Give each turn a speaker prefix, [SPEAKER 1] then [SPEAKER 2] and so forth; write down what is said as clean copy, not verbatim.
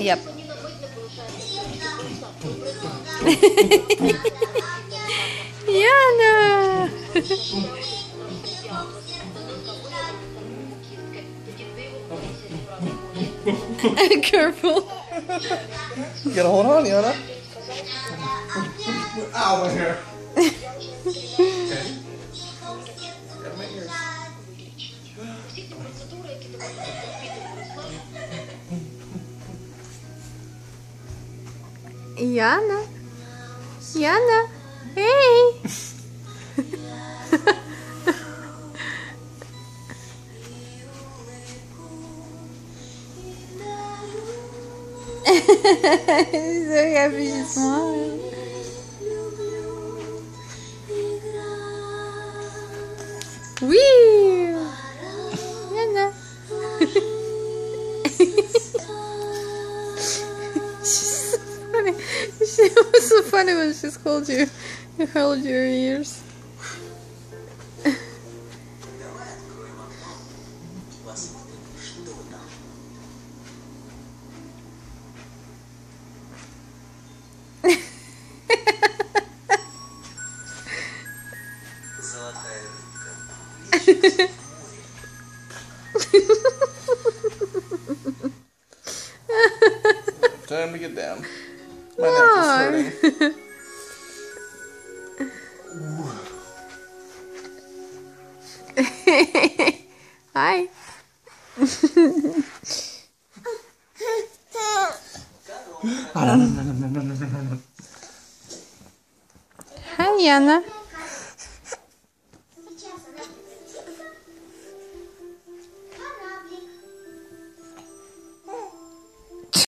[SPEAKER 1] Yep. Yana! Careful.
[SPEAKER 2] You gotta hold on, Yana. Ow, my hair. Okay. Gotta make yours.
[SPEAKER 1] Yana. Yana. Hey. She's so happy, she's smiling. Wee! Yana. She's so funny. She was so funny when she called you. You held your ears.
[SPEAKER 2] Time to get down. My neck is hurting.
[SPEAKER 1] Hi. Hi, Yana.